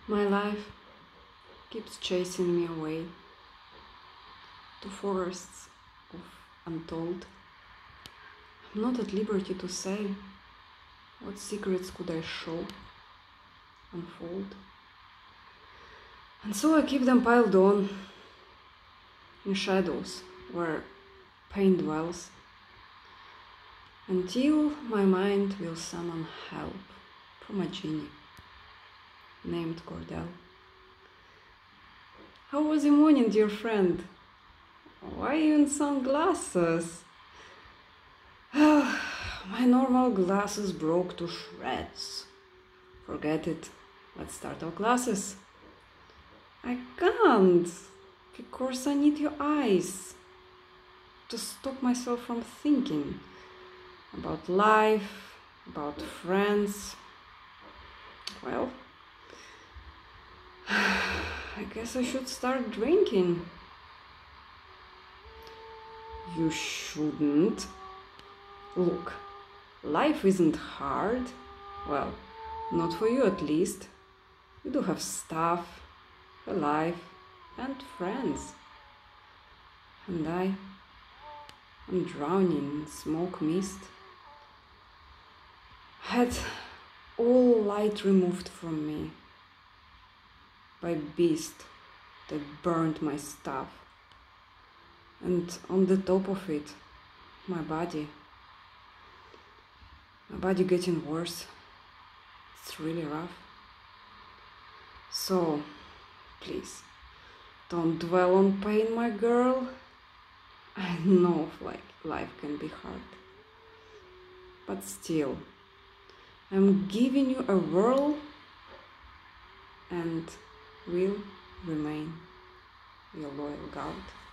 My life keeps chasing me away to forests of untold. I'm not at liberty to say what secrets could I show, unfold. And so I keep them piled on in shadows where pain dwells, until my mind will summon help from a genie named Cordelh. How was your morning, dear friend? Why are you in sunglasses? My normal glasses broke to shreds. Forget it. Let's start our classes. I can't, because I need your eyes to stop myself from thinking about life, about friends. Well, I guess I should start drinking. You shouldn't. Look, life isn't hard. Well, not for you at least. You do have stuff, a life, and friends. And I'm drowning in smoke mist. I had all light removed from me by beast that burned my stuff. And on the top of it, my body getting worse. It's really rough. So, please, don't dwell on pain, my girl. I know life can be hard. But still, I'm giving you a whirl and will remain your loyal guard.